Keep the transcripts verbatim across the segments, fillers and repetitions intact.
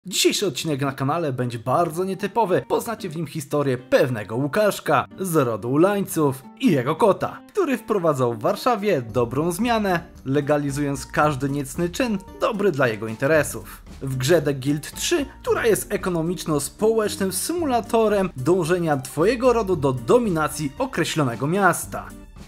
Dzisiejszy odcinek na kanale będzie bardzo nietypowy. Poznacie w nim historię pewnego Łukaszka z rodu Ulańców i jego kota, który wprowadzał w Warszawie dobrą zmianę, legalizując każdy niecny czyn dobry dla jego interesów. W grze The Guild trzy, która jest ekonomiczno-społecznym symulatorem dążenia twojego rodu do dominacji określonego miasta.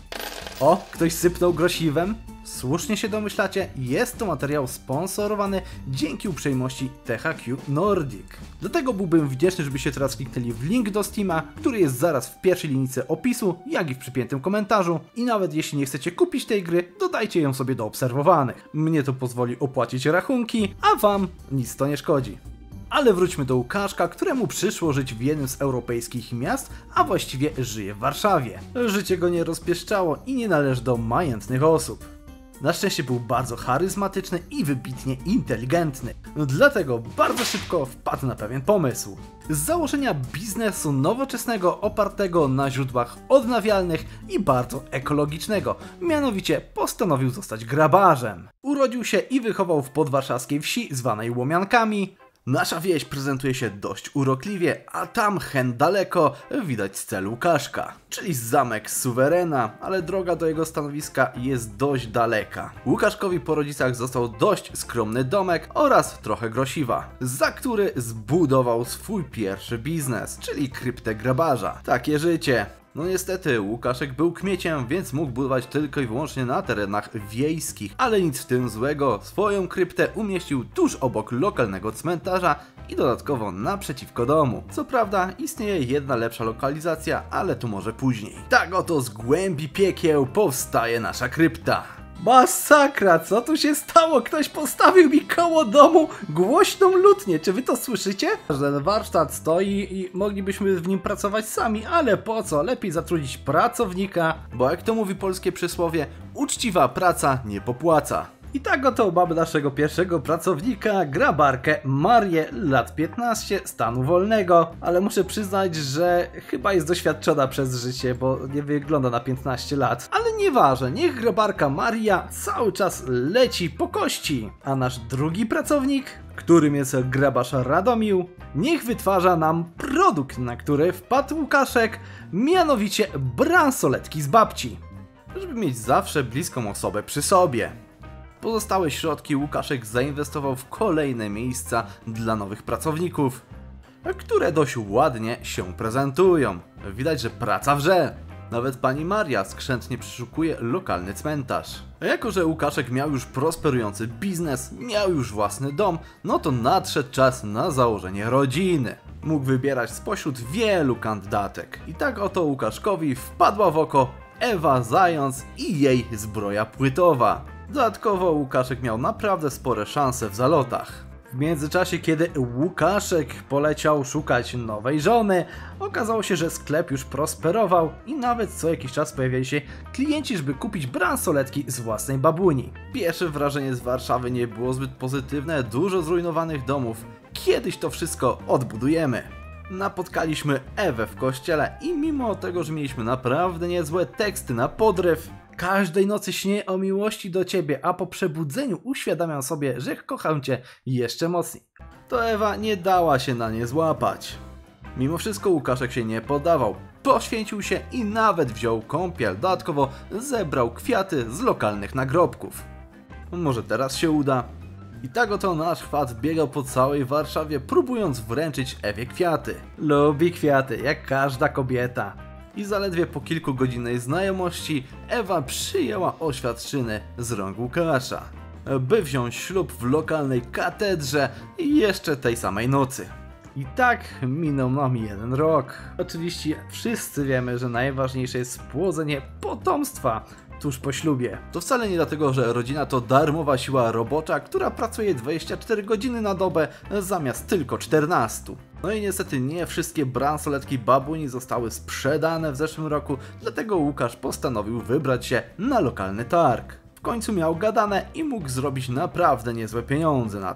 O, ktoś sypnął grosiwem? Słusznie się domyślacie, jest to materiał sponsorowany dzięki uprzejmości T H Q Nordic. Dlatego byłbym wdzięczny, żebyście teraz kliknęli w link do Steama, który jest zaraz w pierwszej linijce opisu, jak i w przypiętym komentarzu. I nawet jeśli nie chcecie kupić tej gry, dodajcie ją sobie do obserwowanych. Mnie to pozwoli opłacić rachunki, a wam nic to nie szkodzi. Ale wróćmy do Łukaszka, któremu przyszło żyć w jednym z europejskich miast, a właściwie żyje w Warszawie. Życie go nie rozpieszczało i nie należy do majętnych osób. Na szczęście był bardzo charyzmatyczny i wybitnie inteligentny, dlatego bardzo szybko wpadł na pewien pomysł. Z założenia biznesu nowoczesnego opartego na źródłach odnawialnych i bardzo ekologicznego, mianowicie postanowił zostać grabarzem. Urodził się i wychował w podwarszawskiej wsi zwanej Łomiankami. Nasza wieś prezentuje się dość urokliwie, a tam hen daleko widać cel Łukaszka, czyli zamek suwerena, ale droga do jego stanowiska jest dość daleka. Łukaszkowi po rodzicach został dość skromny domek oraz trochę grosiwa, za który zbudował swój pierwszy biznes, czyli kryptę grabarza. Takie życie. No niestety, Łukaszek był kmieciem, więc mógł budować tylko i wyłącznie na terenach wiejskich, ale nic w tym złego, swoją kryptę umieścił tuż obok lokalnego cmentarza i dodatkowo naprzeciwko domu. Co prawda istnieje jedna lepsza lokalizacja, ale to może później. Tak oto z głębi piekieł powstaje nasza krypta. Masakra, co tu się stało? Ktoś postawił mi koło domu głośną lutnię. Czy wy to słyszycie? Że warsztat stoi i moglibyśmy w nim pracować sami, ale po co? Lepiej zatrudnić pracownika, bo jak to mówi polskie przysłowie, uczciwa praca nie popłaca. I tak oto mamy naszego pierwszego pracownika, grabarkę Marię, lat piętnaście, stanu wolnego, ale muszę przyznać, że chyba jest doświadczona przez życie, bo nie wygląda na piętnaście lat. Ale nieważne, niech grabarka Maria cały czas leci po kości, a nasz drugi pracownik, którym jest grabarz Radomił, niech wytwarza nam produkt, na który wpadł Łukaszek, mianowicie bransoletki z babci, żeby mieć zawsze bliską osobę przy sobie. Pozostałe środki Łukaszek zainwestował w kolejne miejsca dla nowych pracowników, które dość ładnie się prezentują. Widać, że praca wrze. Nawet pani Maria skrzętnie przeszukuje lokalny cmentarz. A jako że Łukaszek miał już prosperujący biznes, miał już własny dom, no to nadszedł czas na założenie rodziny. Mógł wybierać spośród wielu kandydatek. I tak oto Łukaszkowi wpadła w oko Ewa Zając i jej zbroja płytowa. Dodatkowo Łukaszek miał naprawdę spore szanse w zalotach. W międzyczasie, kiedy Łukaszek poleciał szukać nowej żony, okazało się, że sklep już prosperował i nawet co jakiś czas pojawiali się klienci, żeby kupić bransoletki z własnej babuni. Pierwsze wrażenie z Warszawy nie było zbyt pozytywne, dużo zrujnowanych domów. Kiedyś to wszystko odbudujemy. Napotkaliśmy Ewę w kościele i mimo tego, że mieliśmy naprawdę niezłe teksty na podryw, każdej nocy śnię o miłości do ciebie, a po przebudzeniu uświadamiam sobie, że kocham cię jeszcze mocniej, to Ewa nie dała się na nie złapać. Mimo wszystko Łukaszek się nie poddawał, poświęcił się i nawet wziął kąpiel, dodatkowo zebrał kwiaty z lokalnych nagrobków. Może teraz się uda? I tak oto nasz chwat biegał po całej Warszawie, próbując wręczyć Ewie kwiaty. Lubi kwiaty, jak każda kobieta. I zaledwie po kilkugodzinnej znajomości Ewa przyjęła oświadczyny z rąk Łukasza, by wziąć ślub w lokalnej katedrze jeszcze tej samej nocy. I tak minął nam jeden rok. Oczywiście wszyscy wiemy, że najważniejsze jest spłodzenie potomstwa tuż po ślubie. To wcale nie dlatego, że rodzina to darmowa siła robocza, która pracuje dwadzieścia cztery godziny na dobę zamiast tylko czternastu. No i niestety nie wszystkie bransoletki babuni zostały sprzedane w zeszłym roku, dlatego Łukasz postanowił wybrać się na lokalny targ. W końcu miał gadane i mógł zrobić naprawdę niezłe pieniądze na tym.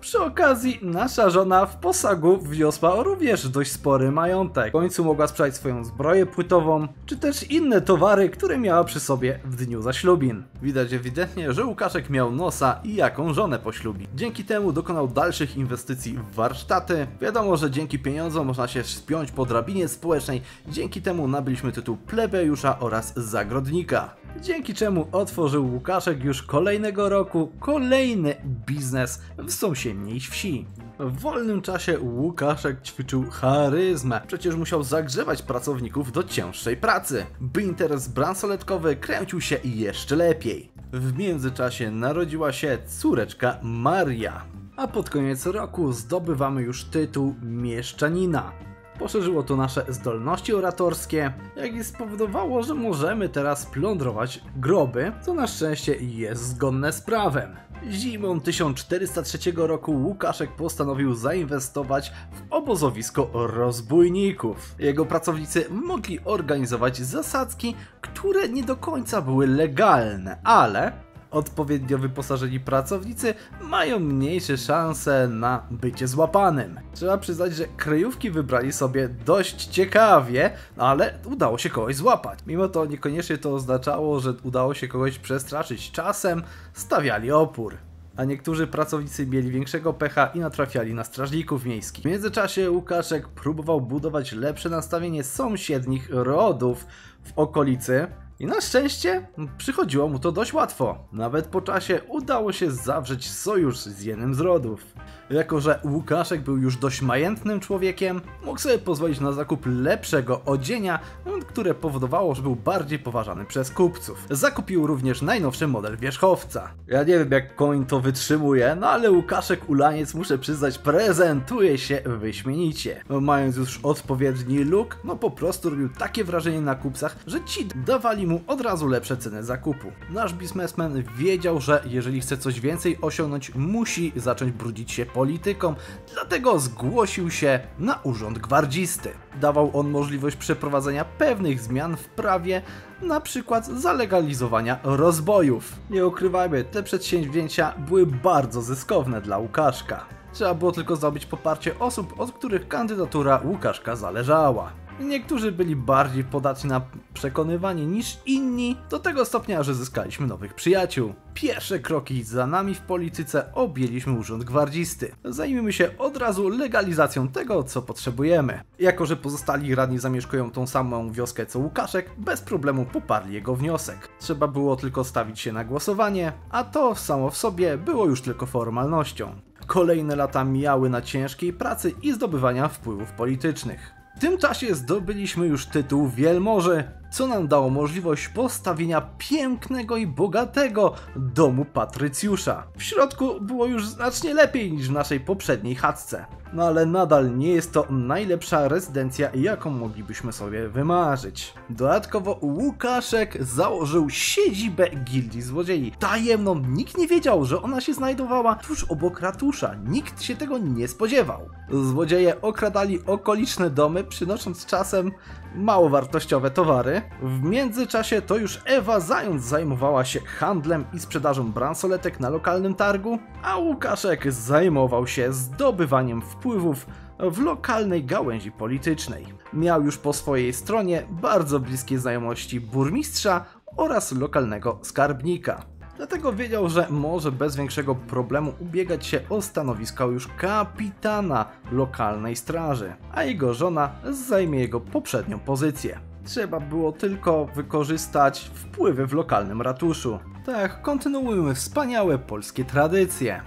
Przy okazji nasza żona w posagu wniosła również dość spory majątek. W końcu mogła sprzedać swoją zbroję płytową, czy też inne towary, które miała przy sobie w dniu zaślubin. Widać ewidentnie, że Łukaszek miał nosa i jaką żonę poślubi. Dzięki temu dokonał dalszych inwestycji w warsztaty. Wiadomo, że dzięki pieniądzom można się spiąć po drabinie społecznej. Dzięki temu nabyliśmy tytuł plebejusza oraz zagrodnika. Dzięki czemu otworzył Łukaszek już kolejnego roku kolejny biznes w sąsiedniej wsi. W wolnym czasie Łukaszek ćwiczył charyzmę, przecież musiał zagrzewać pracowników do cięższej pracy, by interes bransoletkowy kręcił się jeszcze lepiej. W międzyczasie narodziła się córeczka Maria, a pod koniec roku zdobywamy już tytuł mieszczanina. Poszerzyło to nasze zdolności oratorskie, jak i spowodowało, że możemy teraz plądrować groby, co na szczęście jest zgodne z prawem. Zimą tysiąc czterysta trzeciego roku Łukaszek postanowił zainwestować w obozowisko rozbójników. Jego pracownicy mogli organizować zasadzki, które nie do końca były legalne, ale odpowiednio wyposażeni pracownicy mają mniejsze szanse na bycie złapanym. Trzeba przyznać, że kryjówki wybrali sobie dość ciekawie, ale udało się kogoś złapać. Mimo to niekoniecznie to oznaczało, że udało się kogoś przestraszyć. Czasem stawiali opór, a niektórzy pracownicy mieli większego pecha i natrafiali na strażników miejskich. W międzyczasie Łukaszek próbował budować lepsze nastawienie sąsiednich rodów w okolicy, i na szczęście przychodziło mu to dość łatwo. Nawet po czasie udało się zawrzeć sojusz z jednym z rodów. Jako że Łukaszek był już dość majętnym człowiekiem, mógł sobie pozwolić na zakup lepszego odzienia, które powodowało, że był bardziej poważany przez kupców. Zakupił również najnowszy model wierzchowca. Ja nie wiem, jak koń to wytrzymuje, no ale Łukaszek Ulaniec, muszę przyznać, prezentuje się wyśmienicie. Mając już odpowiedni look, no po prostu robił takie wrażenie na kupcach, że ci dawali mu od razu lepsze ceny zakupu. Nasz biznesmen wiedział, że jeżeli chce coś więcej osiągnąć, musi zacząć brudzić się polityką, dlatego zgłosił się na urząd gwardzisty. Dawał on możliwość przeprowadzenia pewnych zmian w prawie, na przykład zalegalizowania rozbojów. Nie ukrywajmy, te przedsięwzięcia były bardzo zyskowne dla Łukaszka. Trzeba było tylko zdobyć poparcie osób, od których kandydatura Łukaszka zależała. Niektórzy byli bardziej podatni na przekonywanie niż inni, do tego stopnia, że zyskaliśmy nowych przyjaciół. Pierwsze kroki za nami w polityce objęliśmy urząd gwardzisty. Zajmijmy się od razu legalizacją tego, co potrzebujemy. Jako że pozostali radni zamieszkują tą samą wioskę co Łukaszek, bez problemu poparli jego wniosek. Trzeba było tylko stawić się na głosowanie, a to samo w sobie było już tylko formalnością. Kolejne lata mijały na ciężkiej pracy i zdobywania wpływów politycznych. W tym czasie zdobyliśmy już tytuł wielmoży, co nam dało możliwość postawienia pięknego i bogatego domu patrycjusza. W środku było już znacznie lepiej niż w naszej poprzedniej chatce. No ale nadal nie jest to najlepsza rezydencja, jaką moglibyśmy sobie wymarzyć. Dodatkowo Łukaszek założył siedzibę Gildii Złodziei. Tajemną, nikt nie wiedział, że ona się znajdowała tuż obok ratusza. Nikt się tego nie spodziewał. Złodzieje okradali okoliczne domy, przynosząc czasem mało wartościowe towary. W międzyczasie to już Ewa Zając zajmowała się handlem i sprzedażą bransoletek na lokalnym targu, a Łukaszek zajmował się zdobywaniem wpływów w lokalnej gałęzi politycznej. Miał już po swojej stronie bardzo bliskie znajomości burmistrza oraz lokalnego skarbnika. Dlatego wiedział, że może bez większego problemu ubiegać się o stanowisko już kapitana lokalnej straży, a jego żona zajmie jego poprzednią pozycję. Trzeba było tylko wykorzystać wpływy w lokalnym ratuszu. Tak, kontynuujmy wspaniałe polskie tradycje.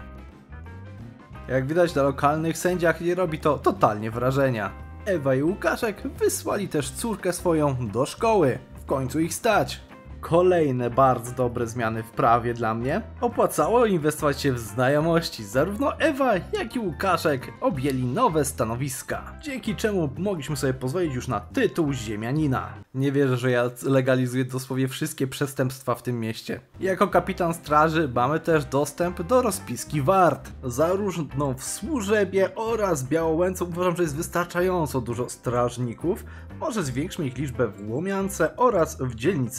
Jak widać, na lokalnych sędziach nie robi to totalnie wrażenia. Ewa i Łukaszek wysłali też córkę swoją do szkoły. W końcu ich stać. Kolejne bardzo dobre zmiany w prawie dla mnie. Opłacało inwestować się w znajomości. Zarówno Ewa, jak i Łukaszek objęli nowe stanowiska, dzięki czemu mogliśmy sobie pozwolić już na tytuł ziemianina. Nie wierzę, że ja legalizuję dosłownie wszystkie przestępstwa w tym mieście. Jako kapitan straży mamy też dostęp do rozpiski wart. Zarówno w Służebie oraz Białołęce uważam, że jest wystarczająco dużo strażników. Może zwiększmy ich liczbę w Łomiance oraz w dzielnicach miejskich.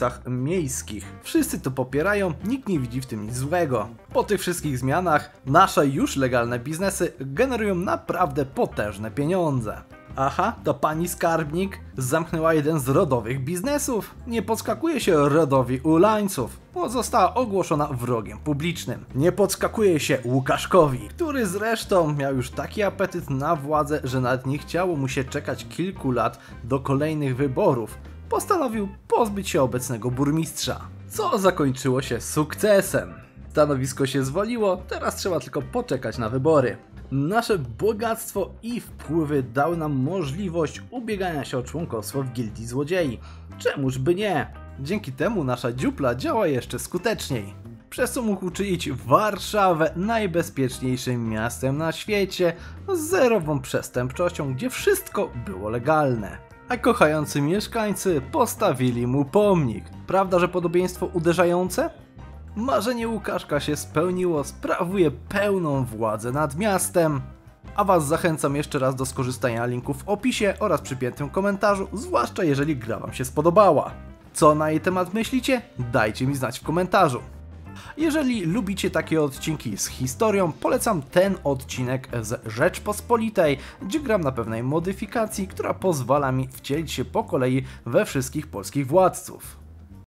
miejskich. Wszyscy to popierają, nikt nie widzi w tym nic złego. Po tych wszystkich zmianach nasze już legalne biznesy generują naprawdę potężne pieniądze. Aha, to pani skarbnik zamknęła jeden z rodowych biznesów. Nie podskakuje się rodowi Ulańców, bo została ogłoszona wrogiem publicznym. Nie podskakuje się Łukaszkowi, który zresztą miał już taki apetyt na władzę, że nawet nie chciało mu się czekać kilku lat do kolejnych wyborów. Postanowił pozbyć się obecnego burmistrza, co zakończyło się sukcesem. Stanowisko się zwoliło, teraz trzeba tylko poczekać na wybory. Nasze bogactwo i wpływy dały nam możliwość ubiegania się o członkostwo w Gildii Złodziei. Czemuż by nie? Dzięki temu nasza dziupla działa jeszcze skuteczniej. Przez co mógł uczynić Warszawę najbezpieczniejszym miastem na świecie, z zerową przestępczością, gdzie wszystko było legalne. A kochający mieszkańcy postawili mu pomnik. Prawda, że podobieństwo uderzające? Marzenie Łukaszka się spełniło, sprawuje pełną władzę nad miastem. A was zachęcam jeszcze raz do skorzystania linków w opisie oraz przypiętym komentarzu, zwłaszcza jeżeli gra wam się spodobała. Co na jej temat myślicie? Dajcie mi znać w komentarzu. Jeżeli lubicie takie odcinki z historią, polecam ten odcinek z Rzeczpospolitej, gdzie gram na pewnej modyfikacji, która pozwala mi wcielić się po kolei we wszystkich polskich władców.